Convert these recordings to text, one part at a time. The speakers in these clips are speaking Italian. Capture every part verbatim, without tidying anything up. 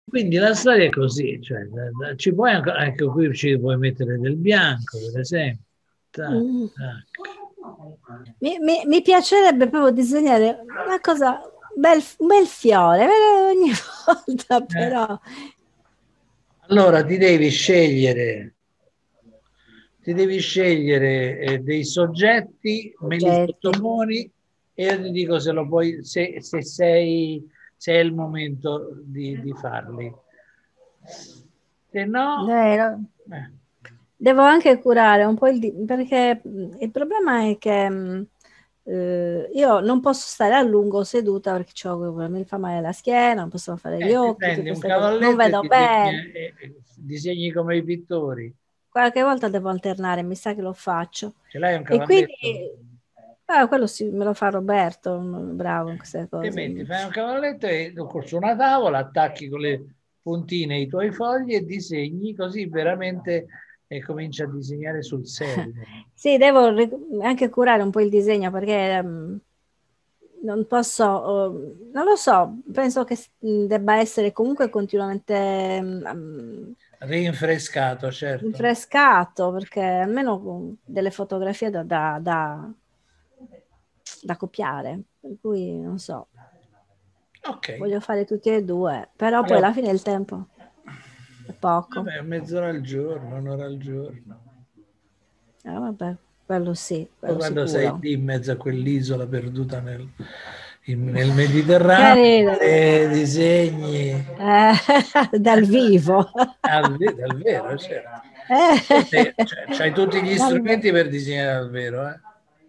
Quindi la storia è così, cioè, da- da- ci puoi anche, anche qui ci puoi mettere del bianco, per esempio. Tac, Mm. tac. Mi, mi- mi piacerebbe proprio disegnare una cosa, un bel, un bel fiore, eh, ogni volta Eh, però. allora ti devi scegliere, ti devi scegliere eh, dei soggetti, me li Oggetti. sottoponi e io ti dico se lo puoi, se, se sei, se è il momento di, di farli. Se no, Eh, no. eh, Devo anche curare un po' il di- perché mh, il problema è che mh, eh, io non posso stare a lungo seduta perché c'ho- mi fa male la schiena, non posso fare gli eh, ti occhi, tutte prendi un queste cose. Non cavalletto e vedo disegni, bene. eh, eh, disegni come i pittori. Qualche volta devo alternare, mi sa che lo faccio. Ce l'hai un E quindi, cavalletto? ah, quello sì, me lo fa Roberto, m- bravo in queste Ti cose. metti, fai un cavalletto e su una tavola attacchi con le puntine i tuoi fogli e disegni così veramente e cominci a disegnare sul serio. Sì, devo ri- anche curare un po' il disegno perché mm, non posso, oh, non lo so, penso che s- debba essere comunque continuamente mm, Rinfrescato, certo. rinfrescato perché almeno delle fotografie da, da- da- da copiare, per cui non so, Ok. voglio fare tutti e due, però poi Allora, alla fine il tempo è poco. vabbè, mezz'ora al giorno, un'ora al giorno. Eh, vabbè, quello sì, Poi quello quando sei sicuro. lì in mezzo a quell'isola perduta nel, in- nel Mediterraneo, Carino, e disegni eh, dal vivo. al, ve- dal vero, certo. Eh, Te, cioè, c'hai tutti gli dal- strumenti per disegnare dal vero, eh?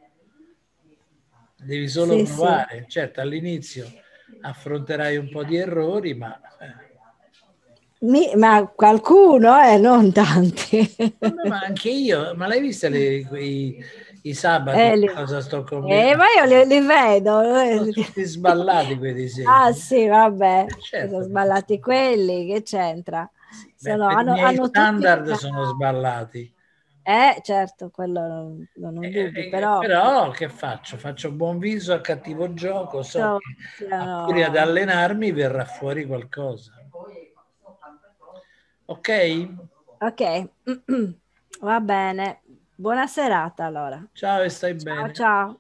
Devi solo Sì, sì. provare. Certo, all'inizio affronterai un po' di errori, ma, eh, Mi- ma qualcuno, eh, non tanti. vabbè, ma anche io, ma l'hai vista le- quei, i sabati Eh, li- cosa sto eh, ma combinando? io li, li vedo. Sono eh. tutti sballati quei disegni. Ah sì, vabbè, Eh, sono certo, perché sballati quelli, che c'entra? sì, beh, Sono- per i hanno, miei hanno tutti... standard sono ah, sballati. eh, certo, quello non, non ho Eh, dubbi, eh, però però che faccio? Faccio buon viso a cattivo gioco, so so- che a furia ad siano... allenarmi verrà fuori qualcosa. Ok? Ok, va bene. Buona serata allora. Ciao e stai Ciao bene. ciao.